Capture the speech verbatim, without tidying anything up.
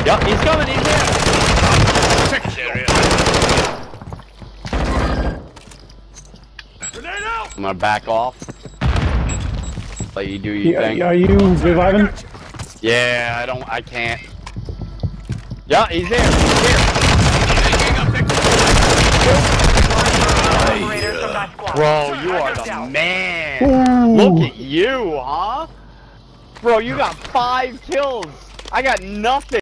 Yup, he's coming, he's there! I'm gonna back off. Let you do your Yeah, thing. are you reviving? Yeah, I don't, I can't. Yeah, he's here, he's here. Bro, you are the man. Ooh. Look at you, huh? Bro, you got five kills. I got nothing.